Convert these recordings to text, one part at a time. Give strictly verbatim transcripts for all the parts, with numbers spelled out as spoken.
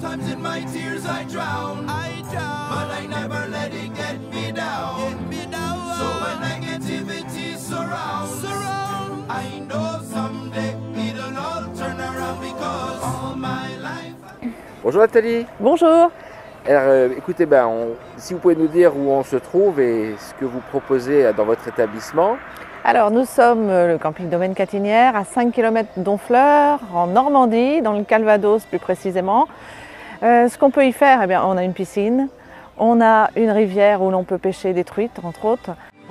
Sometimes in my tears I drown, I drown, but I never let it get me down. Get me down. So when negativity surrounds, surround, I know someday it'll all turn around because all my life. Bonjour Nathalie. Bonjour. Alors, euh, écoutez, ben, on, si vous pouvez nous dire où on se trouve et ce que vous proposez dans votre établissement. Alors nous sommes le camping Domaine Catinière à cinq kilomètres d'Honfleur, en Normandie, dans le Calvados plus précisément. Euh, ce qu'on peut y faire, eh bien, on a une piscine, on a une rivière où l'on peut pêcher des truites entre autres.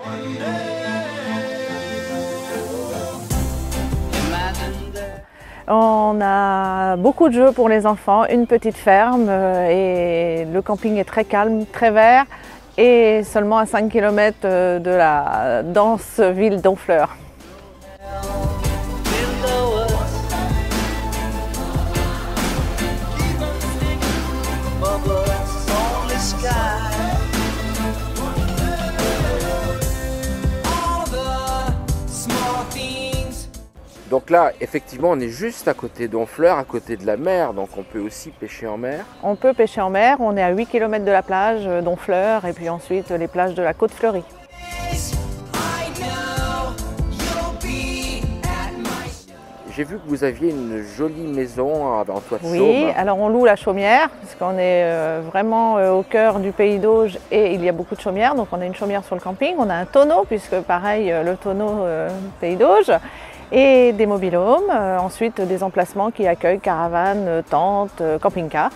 On a beaucoup de jeux pour les enfants, une petite ferme et le camping est très calme, très vert et seulement à cinq kilomètres de la dense ville d'Honfleur. Donc là, effectivement, on est juste à côté d'Honfleur, à côté de la mer, donc on peut aussi pêcher en mer. On peut pêcher en mer, on est à huit kilomètres de la plage d'Honfleur et puis ensuite les plages de la côte fleurie. J'ai vu que vous aviez une jolie maison en toit de chaume. Oui, alors on loue la chaumière, parce qu'on est vraiment au cœur du pays d'Auge et il y a beaucoup de chaumières. Donc on a une chaumière sur le camping, on a un tonneau, puisque pareil, le tonneau pays d'Auge, et des mobil-homes, ensuite des emplacements qui accueillent caravanes, tentes, camping-cars.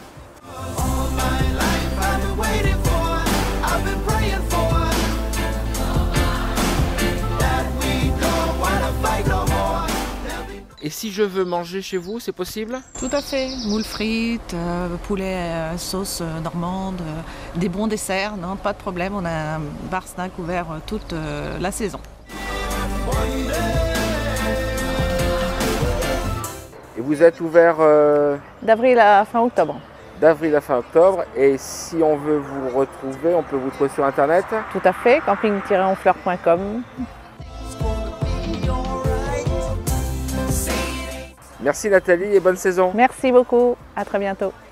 Et si je veux manger chez vous, c'est possible? Tout à fait, moules frites, euh, poulet euh, sauce euh, normande, euh, des bons desserts, non, pas de problème, on a un bar snack ouvert euh, toute euh, la saison. Et vous êtes ouvert euh, d'avril à fin octobre. D'avril à fin octobre. Et si on veut vous retrouver, on peut vous trouver sur internet? Tout à fait, camping tiret honfleur point com. Merci Nathalie et bonne saison. Merci beaucoup, à très bientôt.